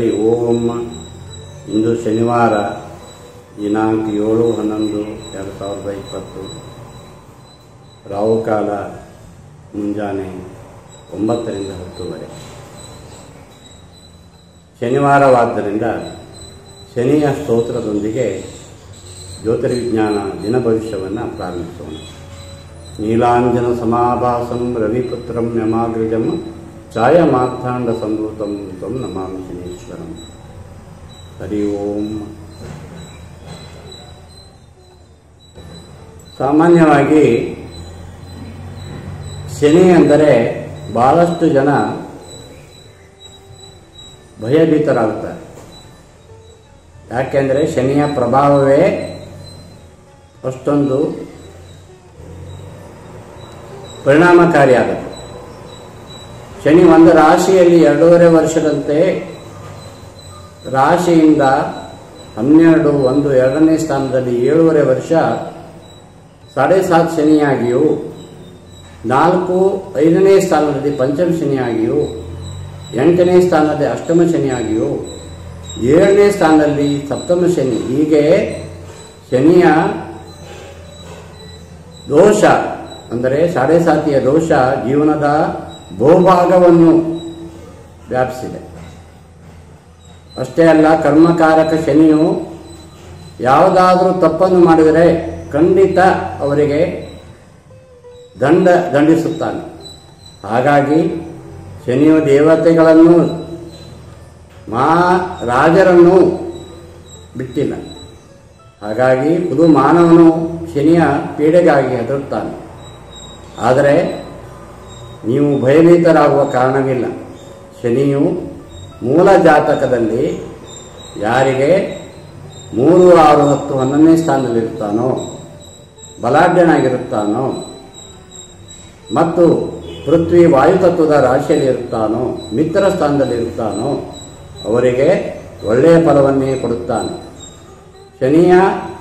ಹರಿ ಓಂ. ಇಂದು ಶನಿವಾರ ದಿನಾಂಕ 7/11/2020. ರಾಹುಕಾಲ ಮುಂಜಾನೆ 9 ರಿಂದ 10 ಶನಿವಾರವಾದ್ದರಿಂದ ಶನಿಯ ಸ್ತೋತ್ರದೊಂದಿಗೆ ಜ್ಯೋತಿರ್ವಿಜ್ಞಾನ ದಿನ ಭವಿಷ್ಯವನ್ನು ಪ್ರಾರಂಭಿಸೋಣ. ನೀಲಾಂಜನ ಸಮಾಭಾಸಂ ರವಿಪುತ್ರಂ ಯಮಾಗ್ರಜಂ ಛಾಯಮಾರ್ಥಾಂಡ ಸಂಭೂತಂ ತ್ವಂ ನಮಾಮಿ ಶನೀಶ್ವರಂ. ಹರಿ ಓಂ. ಸಾಮಾನ್ಯವಾಗಿ ಶನಿ ಅಂದರೆ ಬಹಳಷ್ಟು ಜನ ಭಯಭೀತರಾಗುತ್ತಾರೆ. ಯಾಕೆಂದರೆ ಶನಿಯ ಪ್ರಭಾವವೇ ಅಷ್ಟೊಂದು ಪರಿಣಾಮಕಾರಿಯಾಗುತ್ತೆ. ಶನಿ ಒಂದು ರಾಶಿಯಲ್ಲಿ 2.5 ವರ್ಷದಂತೆ ರಾಶಿಯಿಂದ 12, 1, 2ನೇ ಸ್ಥಾನದಲ್ಲಿ 7.5 ವರ್ಷ 7.5 ಶನಿಯಾಗಿಯೂ 4, 5ನೇ ಸ್ಥಾನದಲ್ಲಿ ಪಂಚಮ ಶನಿಯಾಗಿಯೂ 8ನೇ ಸ್ಥಾನದಲ್ಲಿ ಅಷ್ಟಮ ಶನಿಯಾಗಿಯೂ 7ನೇ ಸ್ಥಾನದಲ್ಲಿ ಸಪ್ತಮ ಶನಿ, ಹೀಗೆ ಶನಿಯ ದೋಷ ಅಂದರೆ 7.5 ದೋಷ ಜೀವನದ ಬಹುಭಾಗವನ್ನು ವ್ಯಾಪಿಸಿದೆ. ಅಷ್ಟೇ ಅಲ್ಲ, ಕರ್ಮಕಾರಕ ಶನಿಯು ಯಾವುದಾದರೂ ತಪ್ಪನ್ನು ಮಾಡಿದರೆ ಖಂಡಿತ ಅವರಿಗೆ ದಂಡಿಸುತ್ತಾನೆ. ಹಾಗಾಗಿ ಶನಿಯು ದೇವತೆಗಳನ್ನು ರಾಜರನ್ನು ಬಿಟ್ಟಿಲ್ಲ. ಹಾಗಾಗಿ ಖುದು ಮಾನವನು ಶನಿಯ ಪೀಡೆಗಾಗಿ ಹೆದರುತ್ತಾನೆ. ಆದರೆ ನೀವು ಭಯಭೀತರಾಗುವ ಕಾರಣವಿಲ್ಲ. ಶನಿಯು ಮೂಲ ಜಾತಕದಲ್ಲಿ ಯಾರಿಗೆ 3, 6, 10, 11ನೇ ಸ್ಥಾನದಲ್ಲಿರುತ್ತಾನೋ, ಬಲಾಢ್ಯನಾಗಿರುತ್ತಾನೋ ಮತ್ತು ಪೃಥ್ವಿ ವಾಯುತತ್ವದ ರಾಶಿಯಲ್ಲಿ ಇರುತ್ತಾನೋ, ಮಿತ್ರ ಸ್ಥಾನದಲ್ಲಿರುತ್ತಾನೋ ಅವರಿಗೆ ಒಳ್ಳೆಯ ಫಲವನ್ನೇ ಕೊಡುತ್ತಾನೆ. ಶನಿಯ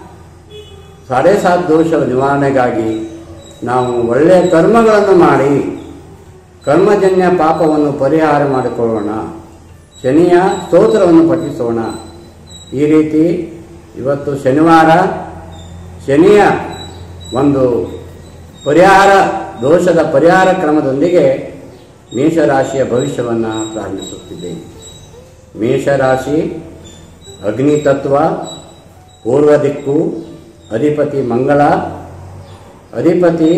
7.5 ದೋಷ ನಿವಾರಣೆಗಾಗಿ ನಾವು ಒಳ್ಳೆಯ ಕರ್ಮಗಳನ್ನು ಮಾಡಿ ಕರ್ಮಜನ್ಯ ಪಾಪವನ್ನು ಪರಿಹಾರ ಮಾಡಿಕೊಳ್ಳೋಣ. ಶನಿಯ ಸ್ತೋತ್ರವನ್ನು ಪಠಿಸೋಣ. ಈ ರೀತಿ ಇವತ್ತು ಶನಿವಾರ ಶನಿಯ ಒಂದು ದೋಷದ ಪರಿಹಾರ ಕ್ರಮದೊಂದಿಗೆ ಮೇಷರಾಶಿಯ ಭವಿಷ್ಯವನ್ನು ಪ್ರಾರಂಭಿಸುತ್ತಿದ್ದೇನೆ. ಮೇಷರಾಶಿ ಅಗ್ನಿ ತತ್ವ, ಪೂರ್ವ ದಿಕ್ಕು, ಅಧಿಪತಿ ಮಂಗಳ, ಅಧಿಪತಿ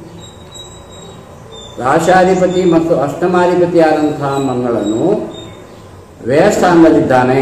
ರಾಶಾಧಿಪತಿ ಮತ್ತು ಅಷ್ಟಮಾಧಿಪತಿಯಾದಂತಹ ಮಂಗಳನು ವ್ಯಯಸ್ಥಾನದಲ್ಲಿದ್ದಾನೆ.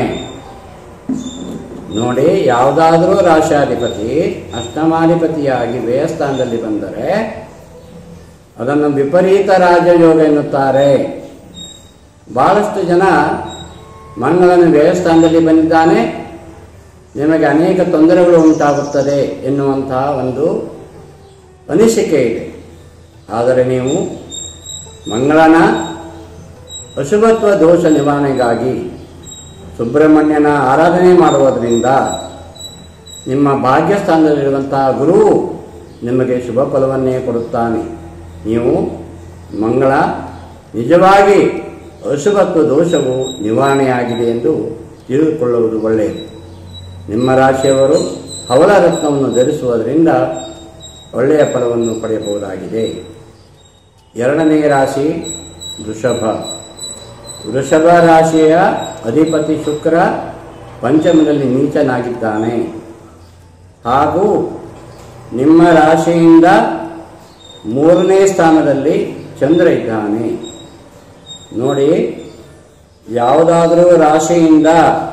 ನೋಡಿ, ಯಾವುದಾದರೂ ರಾಶಾಧಿಪತಿ ಅಷ್ಟಮಾಧಿಪತಿಯಾಗಿ ವ್ಯಯಸ್ಥಾನದಲ್ಲಿ ಬಂದರೆ ಅದನ್ನು ವಿಪರೀತ ರಾಜಯೋಗ ಎನ್ನುತ್ತಾರೆ. ಬಹಳಷ್ಟು ಜನ ಮಂಗಳನು ವ್ಯಯಸ್ಥಾನದಲ್ಲಿ ಬಂದಿದ್ದಾನೆ, ನಿಮಗೆ ಅನೇಕ ತೊಂದರೆಗಳು ಉಂಟಾಗುತ್ತದೆ ಎನ್ನುವಂತಹ ಒಂದು ಅನಿಸಿಕೆ ಇದೆ. ಆದರೆ ನೀವು ಮಂಗಳನ ಅಶುಭತ್ವ ದೋಷ ನಿವಾರಣೆಗಾಗಿ ಸುಬ್ರಹ್ಮಣ್ಯನ ಆರಾಧನೆ ಮಾಡುವುದರಿಂದ ನಿಮ್ಮ ಭಾಗ್ಯಸ್ಥಾನದಲ್ಲಿರುವಂತಹ ಗುರು ನಿಮಗೆ ಶುಭ ಫಲವನ್ನೇ ಕೊಡುತ್ತಾನೆ. ನೀವು ಮಂಗಳ ನಿಜವಾಗಿ ಅಶುಭತ್ವ ದೋಷವು ನಿವಾರಣೆಯಾಗಿದೆ ಎಂದು ತಿಳಿದುಕೊಳ್ಳುವುದು ಒಳ್ಳೆಯದು. ನಿಮ್ಮ ರಾಶಿಯವರು ಹವಳ ರತ್ನವನ್ನು ಧರಿಸುವುದರಿಂದ ಒಳ್ಳೆಯ ಫಲವನ್ನು ಪಡೆಯಬಹುದಾಗಿದೆ. 2ನೇ ರಾಶಿ ವೃಷಭ. ವೃಷಭ ರಾಶಿಯ ಅಧಿಪತಿ ಶುಕ್ರ ಪಂಚಮದಲ್ಲಿ ನೀಚನಾಗಿದ್ದಾನೆ. ಹಾಗೂ ನಿಮ್ಮ ರಾಶಿಯಿಂದ 3ನೇ ಸ್ಥಾನದಲ್ಲಿ ಚಂದ್ರ ಇದ್ದಾನೆ. ನೋಡಿ, ಯಾವುದಾದರೂ ರಾಶಿಯಿಂದ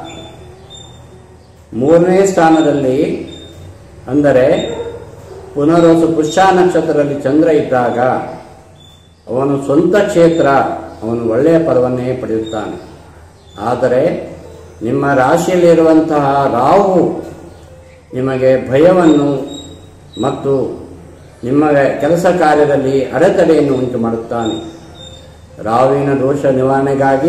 3ನೇ ಸ್ಥಾನದಲ್ಲಿ ಅಂದರೆ ಪುನರ್ವಸು ಪುಷ್ಯ ನಕ್ಷತ್ರದಲ್ಲಿ ಚಂದ್ರ ಇದ್ದಾಗ ಅವನು ಸ್ವಂತ ಕ್ಷೇತ್ರ, ಅವನು ಒಳ್ಳೆಯ ಫಲವನ್ನೇ ಪಡೆಯುತ್ತಾನೆ. ಆದರೆ ನಿಮ್ಮ ರಾಶಿಯಲ್ಲಿರುವಂತಹ ರಾಹು ನಿಮಗೆ ಭಯವನ್ನು ಮತ್ತು ನಿಮ್ಮ ಕೆಲಸ ಕಾರ್ಯದಲ್ಲಿ ಅಡೆತಡೆಯನ್ನು ಉಂಟು ಮಾಡುತ್ತಾನೆ. ರಾಹುವಿನ ದೋಷ ನಿವಾರಣೆಗಾಗಿ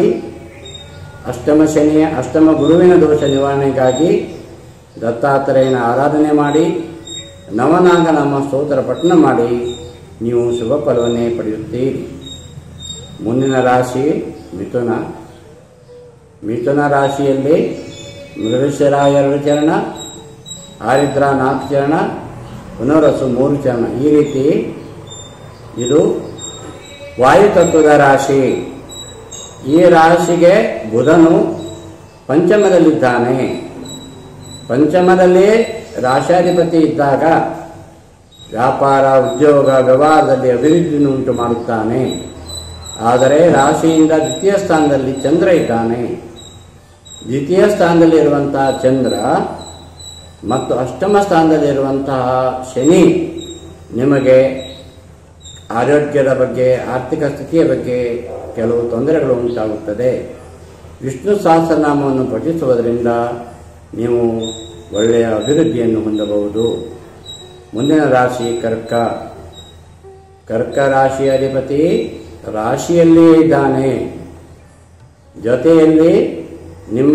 ಅಷ್ಟಮ ಗುರುವಿನ ದೋಷ ನಿವಾರಣೆಗಾಗಿ ದತ್ತಾತ್ರೇಯನ ಆರಾಧನೆ ಮಾಡಿ ನವನಾಗನಾಮ ಸ್ತೋತ್ರ ಪಠಣ ಮಾಡಿ ನೀವು ಶುಭ ಫಲವನ್ನೇ ಪಡೆಯುತ್ತೀರಿ. ಮುಂದಿನ ರಾಶಿ ಮಿಥುನ. ಮಿಥುನ ರಾಶಿಯಲ್ಲಿ ಮೃಗಶಿರ 2 ಚರಣ, ಆರಿದ್ರ 4 ಚರಣ, ಪುನರಸು 3 ಚರಣ. ಈ ರೀತಿ ಇದು ವಾಯುತತ್ವದ ರಾಶಿ. ಈ ರಾಶಿಗೆ ಬುಧನು ಪಂಚಮದಲ್ಲಿದ್ದಾನೆ. ಪಂಚಮದಲ್ಲಿ ರಾಶಾಧಿಪತಿ ಇದ್ದಾಗ ವ್ಯಾಪಾರ, ಉದ್ಯೋಗ, ವ್ಯವಹಾರದಲ್ಲಿ ಅಭಿವೃದ್ಧಿಯನ್ನು ಉಂಟು ಮಾಡುತ್ತಾನೆ. ಆದರೆ ರಾಶಿಯಿಂದ ದ್ವಿತೀಯ ಸ್ಥಾನದಲ್ಲಿ ಚಂದ್ರ ಇದ್ದಾನೆ. ದ್ವಿತೀಯ ಸ್ಥಾನದಲ್ಲಿರುವಂತಹ ಚಂದ್ರ ಮತ್ತು ಅಷ್ಟಮ ಸ್ಥಾನದಲ್ಲಿರುವಂತಹ ಶನಿ ನಿಮಗೆ ಆರೋಗ್ಯದ ಬಗ್ಗೆ, ಆರ್ಥಿಕ ಸ್ಥಿತಿಯ ಬಗ್ಗೆ ಕೆಲವು ತೊಂದರೆಗಳು ಉಂಟಾಗುತ್ತದೆ. ವಿಷ್ಣು ಸಹಸ್ರನಾಮವನ್ನು ಪಠಿಸುವುದರಿಂದ ನೀವು ಒಳ್ಳೆಯ ಅಭಿವೃದ್ಧಿಯನ್ನು ಹೊಂದಬಹುದು. ಮುಂದಿನ ರಾಶಿ ಕರ್ಕ. ಕರ್ಕ ರಾಶಿಯ ಅಧಿಪತಿ ರಾಶಿಯಲ್ಲಿಯೇ ಇದ್ದಾನೆ. ಜೊತೆಯಲ್ಲಿ ನಿಮ್ಮ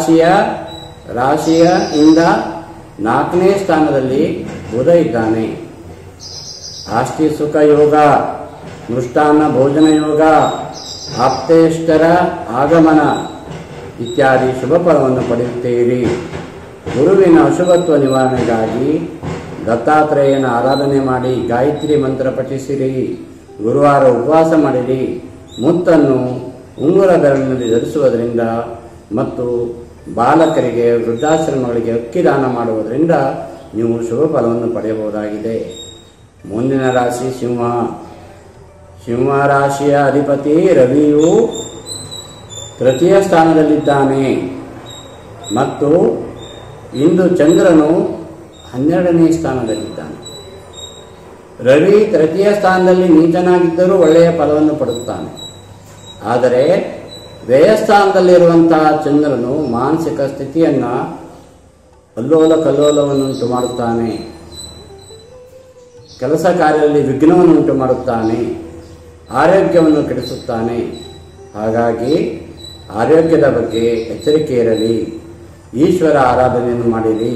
ರಾಶಿಯಿಂದ 4ನೇ ಸ್ಥಾನದಲ್ಲಿ ಬುಧ ಇದ್ದಾನೆ. ಆಸ್ತಿ ಸುಖ ಯೋಗ, ಮೃಷ್ಟಾನ್ನ ಭೋಜನ ಯೋಗ, ಆಪ್ತೇಷ್ಟರ ಆಗಮನ ಇತ್ಯಾದಿ ಶುಭ ಫಲವನ್ನು ಪಡೆಯುತ್ತೀರಿ. ಗುರುವಿನ ಅಶುಭತ್ವ ನಿವಾರಣೆಗಾಗಿ ದತ್ತಾತ್ರೇಯನ ಆರಾಧನೆ ಮಾಡಿ ಗಾಯತ್ರಿ ಮಂತ್ರ ಪಠಿಸಿರಿ. ಗುರುವಾರ ಉಪವಾಸ ಮಾಡಿರಿ. ಮುತ್ತನ್ನು ಉಂಗುರ ಬೆರಳಿನಲ್ಲಿ ಧರಿಸುವುದರಿಂದ ಮತ್ತು ಬಾಲಕರಿಗೆ, ವೃದ್ಧಾಶ್ರಮಗಳಿಗೆ ಅಕ್ಕಿ ದಾನ ಮಾಡುವುದರಿಂದ ನೀವು ಶುಭ ಫಲವನ್ನು ಪಡೆಯಬಹುದಾಗಿದೆ. ಮುಂದಿನ ರಾಶಿ ಸಿಂಹ. ಸಿಂಹ ರಾಶಿಯ ಅಧಿಪತಿ ರವಿಯು ತೃತೀಯ ಸ್ಥಾನದಲ್ಲಿದ್ದಾನೆ ಮತ್ತು ಇಂದು ಚಂದ್ರನು 12ನೇ ಸ್ಥಾನದಲ್ಲಿದ್ದಾನೆ. ರವಿ ತೃತೀಯ ಸ್ಥಾನದಲ್ಲಿ ನೀಚನಾಗಿದ್ದರೂ ಒಳ್ಳೆಯ ಫಲವನ್ನು ಪಡೆಯುತ್ತಾನೆ. ಆದರೆ ವ್ಯಯಸ್ಥಾನದಲ್ಲಿರುವಂತಹ ಚಂದ್ರನು ಮಾನಸಿಕ ಸ್ಥಿತಿಯನ್ನು ಅಲ್ಲೋಲ ಕಲ್ಲೋಲವನ್ನುಂಟು ಮಾಡುತ್ತಾನೆ. ಕೆಲಸ ಕಾರ್ಯದಲ್ಲಿ ವಿಘ್ನವನ್ನು ಉಂಟು ಮಾಡುತ್ತಾನೆ. ಆರೋಗ್ಯವನ್ನು ಕೆಡಿಸುತ್ತಾನೆ. ಹಾಗಾಗಿ ಆರೋಗ್ಯದ ಬಗ್ಗೆ ಎಚ್ಚರಿಕೆ ಇರಲಿ. ಈಶ್ವರ ಆರಾಧನೆಯನ್ನು ಮಾಡಿರಿ.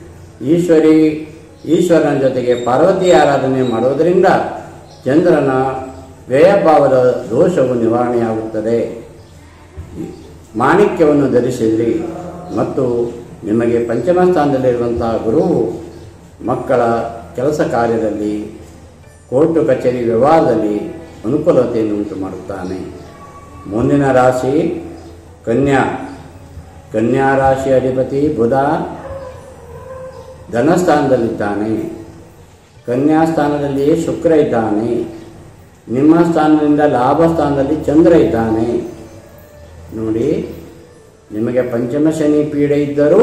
ಈಶ್ವರನ ಜೊತೆಗೆ ಪಾರ್ವತಿ ಆರಾಧನೆ ಮಾಡುವುದರಿಂದ ಚಂದ್ರನ ವ್ಯಯಭಾವದ ದೋಷವು ನಿವಾರಣೆಯಾಗುತ್ತದೆ. ಮಾಣಿಕ್ಯವನ್ನು ಧರಿಸಿದ್ರಿ ಮತ್ತು ನಿಮಗೆ ಪಂಚಮ ಸ್ಥಾನದಲ್ಲಿರುವಂತಹ ಗುರುವು ಮಕ್ಕಳ ಕೆಲಸ ಕಾರ್ಯದಲ್ಲಿ, ಕೋರ್ಟು ಕಚೇರಿ ವ್ಯವಹಾರದಲ್ಲಿ ಅನುಕೂಲತೆಯನ್ನು ಉಂಟು ಮಾಡುತ್ತಾನೆ. ಮುಂದಿನ ರಾಶಿ ಕನ್ಯಾ. ಕನ್ಯಾ ರಾಶಿ ಅಧಿಪತಿ ಬುಧ ಧನಸ್ಥಾನದಲ್ಲಿದ್ದಾನೆ. ಕನ್ಯಾ ಸ್ಥಾನದಲ್ಲಿ ಶುಕ್ರ ಇದ್ದಾನೆ. ನಿಮ್ಮ ಸ್ಥಾನದಿಂದ ಲಾಭ ಸ್ಥಾನದಲ್ಲಿ ಚಂದ್ರ ಇದ್ದಾನೆ. ನೋಡಿ, ನಿಮಗೆ ಪಂಚಮ ಶನಿ ಪೀಡೆ ಇದ್ದರೂ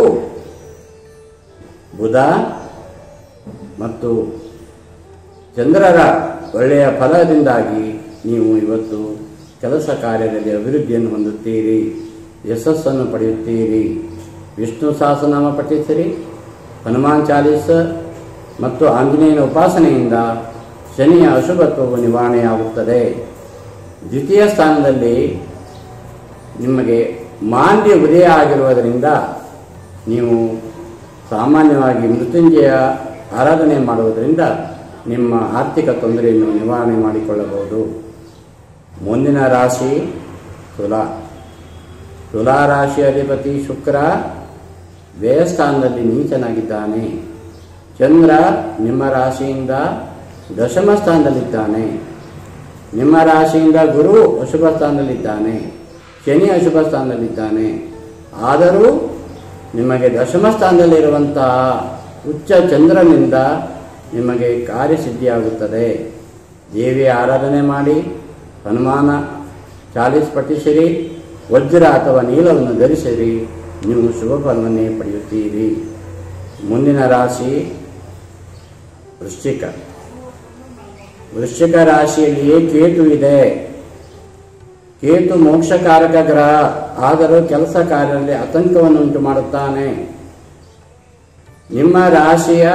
ಬುಧ ಮತ್ತು ಚಂದ್ರರ ಒಳ್ಳೆಯ ಫಲದಿಂದಾಗಿ ನೀವು ಇವತ್ತು ಕೆಲಸ ಕಾರ್ಯದಲ್ಲಿ ಅಭಿವೃದ್ಧಿಯನ್ನು ಹೊಂದುತ್ತೀರಿ, ಯಶಸ್ಸನ್ನು ಪಡೆಯುತ್ತೀರಿ. ವಿಷ್ಣು ಸಹಸ್ರನಾಮ ಪಠಿಸಿರಿ. ಹನುಮಾನ್ ಚಾಲೀಸ ಮತ್ತು ಆಂಜನೇಯನ ಉಪಾಸನೆಯಿಂದ ಶನಿಯ ಅಶುಭತ್ವವು ನಿವಾರಣೆಯಾಗುತ್ತದೆ. ದ್ವಿತೀಯ ಸ್ಥಾನದಲ್ಲಿ ನಿಮಗೆ ಮಾಂದ್ಯ ಉದಯ ಆಗಿರುವುದರಿಂದ ನೀವು ಸಾಮಾನ್ಯವಾಗಿ ಮೃತ್ಯುಂಜಯ ಆರಾಧನೆ ಮಾಡುವುದರಿಂದ ನಿಮ್ಮ ಆರ್ಥಿಕ ತೊಂದರೆಯನ್ನು ನಿವಾರಣೆ ಮಾಡಿಕೊಳ್ಳಬಹುದು. ಮುಂದಿನ ರಾಶಿ ತುಲಾ. ತುಲಾ ರಾಶಿ ಅಧಿಪತಿ ಶುಕ್ರ ವ್ಯಯಸ್ಥಾನದಲ್ಲಿ ನೀಚನಾಗಿದ್ದಾನೆ. ಚಂದ್ರ ನಿಮ್ಮ ರಾಶಿಯಿಂದ ದಶಮ ಸ್ಥಾನದಲ್ಲಿದ್ದಾನೆ. ನಿಮ್ಮ ರಾಶಿಯಿಂದ ಗುರು ಅಶುಭ ಸ್ಥಾನದಲ್ಲಿದ್ದಾನೆ. ಶನಿ ಅಶುಭ ಸ್ಥಾನದಲ್ಲಿದ್ದಾನೆ. ಆದರೂ ನಿಮಗೆ ದಶಮ ಸ್ಥಾನದಲ್ಲಿರುವಂತಹ ಉಚ್ಚ ಚಂದ್ರನಿಂದ ನಿಮಗೆ ಕಾರ್ಯಸಿದ್ಧಿಯಾಗುತ್ತದೆ. ದೇವಿಯ ಆರಾಧನೆ ಮಾಡಿ, ಹನುಮಾನ ಚಾಲೀಸ್ ಪಠಿಸಿರಿ, ವಜ್ರ ಅಥವಾ ನೀಲವನ್ನು ಧರಿಸಿರಿ, ನೀವು ಶುಭ ಫಲವನ್ನೇ ಪಡೆಯುತ್ತೀರಿ. ಮುಂದಿನ ರಾಶಿ ವೃಶ್ಚಿಕ. ವೃಶ್ಚಿಕ ರಾಶಿಯಲ್ಲಿಯೇ ಕೇತು ಇದೆ. ಕೇತು ಮೋಕ್ಷಕಾರಕ ಗ್ರಹ, ಆದರೂ ಕೆಲಸ ಕಾರ್ಯದಲ್ಲಿ ಆತಂಕವನ್ನು ಉಂಟು ಮಾಡುತ್ತಾನೆ. ನಿಮ್ಮ ರಾಶಿಯ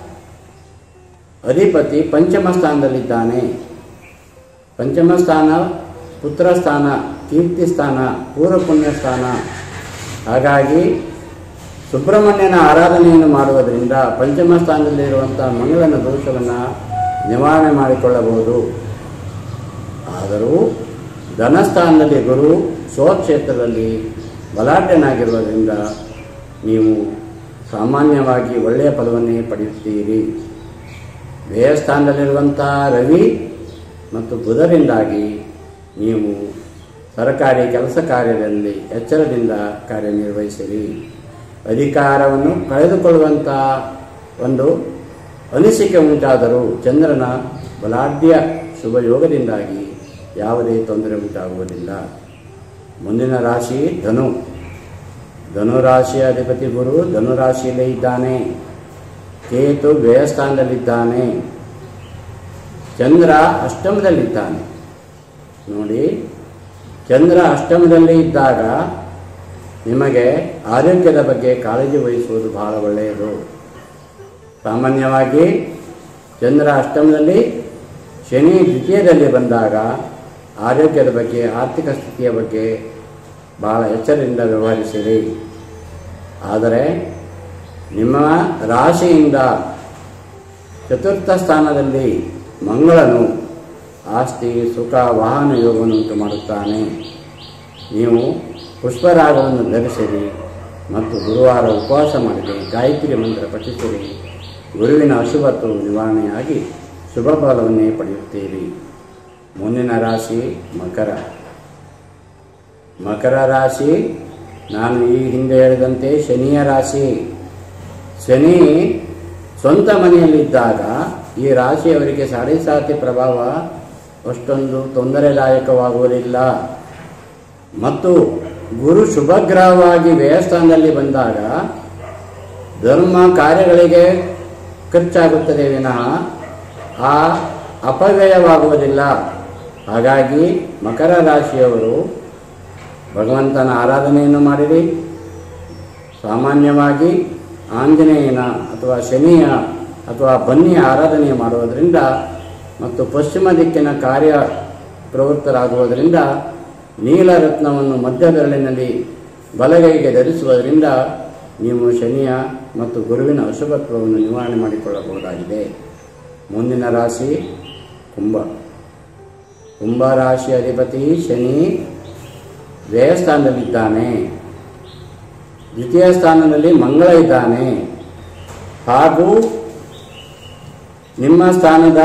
ಅಧಿಪತಿ ಪಂಚಮ ಸ್ಥಾನದಲ್ಲಿದ್ದಾನೆ. ಪಂಚಮ ಸ್ಥಾನ ಪುತ್ರ ಸ್ಥಾನ, ಕೀರ್ತಿ ಸ್ಥಾನ, ಪೂರ್ವ ಪುಣ್ಯ ಸ್ಥಾನ. ಹಾಗಾಗಿ ಸುಬ್ರಹ್ಮಣ್ಯನ ಆರಾಧನೆಯನ್ನು ಮಾಡುವುದರಿಂದ ಪಂಚಮ ಸ್ಥಾನದಲ್ಲಿರುವಂತಹ ಮಂಗಳನ ದೋಷವನ್ನು ನಿವಾರಣೆ ಮಾಡಿಕೊಳ್ಳಬಹುದು. ಆದರೂ ಧನಸ್ಥಾನದಲ್ಲಿ ಗುರು, ಸ್ವಕ್ಷೇತ್ರದಲ್ಲಿ ಬಲಾಢ್ಯನಾಗಿರುವುದರಿಂದ ನೀವು ಸಾಮಾನ್ಯವಾಗಿ ಒಳ್ಳೆಯ ಫಲವನ್ನೇ ಪಡೆಯುತ್ತೀರಿ. ವ್ಯಯಸ್ಥಾನದಲ್ಲಿರುವಂಥ ರವಿ ಮತ್ತು ಬುಧರಿಂದಾಗಿ ನೀವು ಸರ್ಕಾರಿ ಕೆಲಸ ಕಾರ್ಯದಲ್ಲಿ ಎಚ್ಚರದಿಂದ ಕಾರ್ಯನಿರ್ವಹಿಸಿರಿ. ಅಧಿಕಾರವನ್ನು ಕಳೆದುಕೊಳ್ಳುವಂಥ ಒಂದು ಅನಿಸಿಕೆ ಉಂಟಾದರೂ ಚಂದ್ರನ ಬಲಾಢ್ಯ ಶುಭ ಯೋಗದಿಂದಾಗಿ ಯಾವುದೇ ತೊಂದರೆ ಉಂಟಾಗುವುದಿಲ್ಲ. ಮುಂದಿನ ರಾಶಿ ಧನು. ಧನುರಾಶಿಯ ಅಧಿಪತಿ ಗುರು ಧನುರಾಶಿಯಲ್ಲೇ ಇದ್ದಾನೆ. ಕೇತು ವ್ಯಯಸ್ಥಾನದಲ್ಲಿದ್ದಾನೆ. ಚಂದ್ರ ಅಷ್ಟಮದಲ್ಲಿದ್ದಾನೆ. ನೋಡಿ, ಚಂದ್ರ ಅಷ್ಟಮದಲ್ಲಿ ಇದ್ದಾಗ ನಿಮಗೆ ಆರೋಗ್ಯದ ಬಗ್ಗೆ ಕಾಳಜಿ ವಹಿಸುವುದು ಬಹಳ ಒಳ್ಳೆಯದು. ಸಾಮಾನ್ಯವಾಗಿ ಚಂದ್ರ ಅಷ್ಟಮದಲ್ಲಿ, ಶನಿ ದ್ವಿತೀಯದಲ್ಲಿ ಬಂದಾಗ ಆರೋಗ್ಯದ ಬಗ್ಗೆ, ಆರ್ಥಿಕ ಸ್ಥಿತಿಯ ಬಗ್ಗೆ ಬಹಳ ಎಚ್ಚರದಿಂದ ವ್ಯವಹರಿಸಿರಿ. ಆದರೆ ನಿಮ್ಮ ರಾಶಿಯಿಂದ ಚತುರ್ಥ ಸ್ಥಾನದಲ್ಲಿ ಮಂಗಳನು ಆಸ್ತಿ, ಸುಖ, ವಾಹನ ಯೋಗವನ್ನು ಉಂಟು ಮಾಡುತ್ತಾನೆ. ನೀವು ಪುಷ್ಪರಾಗವನ್ನು ಧರಿಸಿರಿ ಮತ್ತು ಗುರುವಾರ ಉಪವಾಸ ಮಾಡಿರಿ, ಗಾಯತ್ರಿ ಮಂತ್ರ ಪಠಿಸಿರಿ. ಗುರುವಿನ ಅಶುಭತ್ವವು ನಿವಾರಣೆಯಾಗಿ ಶುಭ ಫಲವನ್ನೇ ಪಡೆಯುತ್ತೀರಿ. ಮುಂದಿನ ರಾಶಿ ಮಕರ. ಮಕರ ರಾಶಿ ನಾನು ಈ ಹಿಂದೆ ಹೇಳಿದಂತೆ ಶನಿಯ ರಾಶಿ. ಶನಿ ಸ್ವಂತ ಮನೆಯಲ್ಲಿದ್ದಾಗ ಈ ರಾಶಿಯವರಿಗೆ ಸಾಡೆ ಪ್ರಭಾವ ಅಷ್ಟೊಂದು ತೊಂದರೆದಾಯಕವಾಗುವುದಿಲ್ಲ. ಮತ್ತು ಗುರು ಶುಭಗ್ರಹವಾಗಿ ವ್ಯಯಸ್ಥಾನದಲ್ಲಿ ಬಂದಾಗ ಧರ್ಮ ಕಾರ್ಯಗಳಿಗೆ ಖರ್ಚಾಗುತ್ತದೆ ವಿನಃ ಆ ಅಪವ್ಯಯವಾಗುವುದಿಲ್ಲ. ಹಾಗಾಗಿ ಮಕರ ರಾಶಿಯವರು ಭಗವಂತನ ಆರಾಧನೆಯನ್ನು ಮಾಡಿರಿ. ಸಾಮಾನ್ಯವಾಗಿ ಆಂಜನೇಯನ ಅಥವಾ ಶನಿಯ ಅಥವಾ ಬನ್ನಿಯ ಆರಾಧನೆ ಮಾಡುವುದರಿಂದ ಮತ್ತು ಪಶ್ಚಿಮ ದಿಕ್ಕಿನ ಕಾರ್ಯ ಪ್ರವೃತ್ತರಾಗುವುದರಿಂದ ನೀಲರತ್ನವನ್ನು ಮಧ್ಯ ಬೆರಳಿನಲ್ಲಿ ಬಲಗೈಗೆ ಧರಿಸುವುದರಿಂದ ನೀವು ಶನಿಯ ಮತ್ತು ಗುರುವಿನ ಅಶುಭತ್ವವನ್ನು ನಿವಾರಣೆ ಮಾಡಿಕೊಳ್ಳಬಹುದಾಗಿದೆ. ಮುಂದಿನ ರಾಶಿ ಕುಂಭ. ಕುಂಭ ರಾಶಿಯ ಅಧಿಪತಿ ಶನಿ ವ್ಯಯಸ್ಥಾನದಲ್ಲಿದ್ದಾನೆ. ದ್ವಿತೀಯ ಸ್ಥಾನದಲ್ಲಿ ಮಂಗಳ ಇದ್ದಾನೆ. ಹಾಗೂ ನಿಮ್ಮ ಸ್ಥಾನದ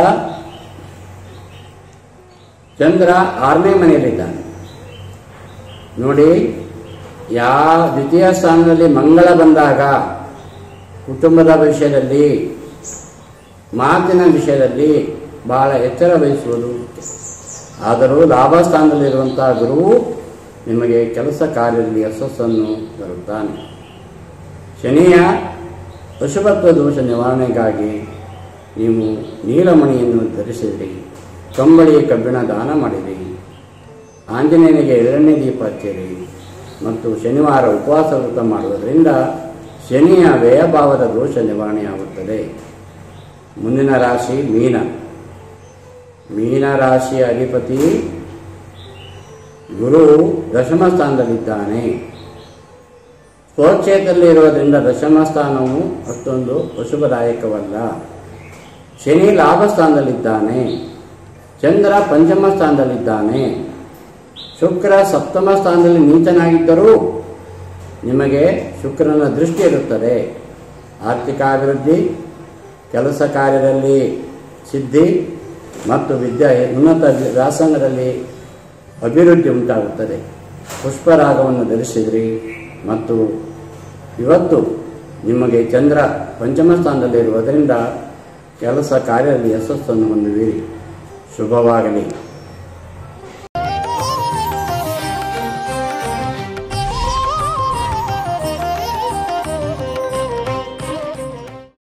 ಚಂದ್ರ 6ನೇ ಮನೆಯಲ್ಲಿದ್ದಾನೆ. ನೋಡಿ, ದ್ವಿತೀಯ ಸ್ಥಾನದಲ್ಲಿ ಮಂಗಳ ಬಂದಾಗ ಕುಟುಂಬದ ವಿಷಯದಲ್ಲಿ, ಮಾತಿನ ವಿಷಯದಲ್ಲಿ ಬಹಳ ಎಚ್ಚರ ವಹಿಸುವುದು. ಆದರೂ ಲಾಭಸ್ಥಾನದಲ್ಲಿರುವಂಥ ಗುರುವು ನಿಮಗೆ ಕೆಲಸ ಕಾರ್ಯದಲ್ಲಿ ಯಶಸ್ಸನ್ನು ತರುತ್ತಾನೆ. ಶನಿಯ ಅಶುಭತ್ವ ದೋಷ ನಿವಾರಣೆಗಾಗಿ ನೀವು ನೀಲಮಣಿಯನ್ನು ಧರಿಸಿರಿ, ಕಂಬಳಿ ಕಬ್ಬಿಣ ದಾನ ಮಾಡಿರಿ, ಆಂಜನೇಯನಿಗೆ 2ನೇ ದೀಪ ಹಚ್ಚಿರಿ ಮತ್ತು ಶನಿವಾರ ಉಪವಾಸ ವ್ರತ ಮಾಡುವುದರಿಂದ ಶನಿಯ ವ್ಯಯಭಾವದ ದೋಷ ನಿವಾರಣೆಯಾಗುತ್ತದೆ. ಮುಂದಿನ ರಾಶಿ ಮೀನ. ಮೀನ ರಾಶಿಯ ಅಧಿಪತಿ ಗುರು ದಶಮ ಸ್ಥಾನದಲ್ಲಿದ್ದಾನೆ. ಸ್ವಕ್ಷೇತ್ರದಲ್ಲಿ ಇರುವುದರಿಂದ ದಶಮ ಸ್ಥಾನವು ಅಷ್ಟೊಂದು ಅಶುಭದಾಯಕವಲ್ಲ. ಶನಿ ಲಾಭ ಸ್ಥಾನದಲ್ಲಿದ್ದಾನೆ. ಚಂದ್ರ ಪಂಚಮ ಸ್ಥಾನದಲ್ಲಿದ್ದಾನೆ. ಶುಕ್ರ ಸಪ್ತಮ ಸ್ಥಾನದಲ್ಲಿ ನೀಚನಾಗಿದ್ದರೂ ನಿಮಗೆ ಶುಕ್ರನ ದೃಷ್ಟಿ ಇರುತ್ತದೆ. ಆರ್ಥಿಕ ಅಭಿವೃದ್ಧಿ, ಕೆಲಸ ಕಾರ್ಯದಲ್ಲಿ ಸಿದ್ಧಿ ಮತ್ತು ಉನ್ನತ ವ್ಯಾಸಂಗದಲ್ಲಿ ಅಭಿವೃದ್ಧಿ ಉಂಟಾಗುತ್ತದೆ. ಪುಷ್ಪರಾಗವನ್ನು ಧರಿಸಿದ್ರಿ ಮತ್ತು ಇವತ್ತು ನಿಮಗೆ ಚಂದ್ರ ಪಂಚಮ ಸ್ಥಾನದಲ್ಲಿರುವುದರಿಂದ ಕೆಲಸ ಕಾರ್ಯದಲ್ಲಿ ಯಶಸ್ಸನ್ನು ಹೊಂದುವಿರಿ. ಶುಭವಾಗಲಿ.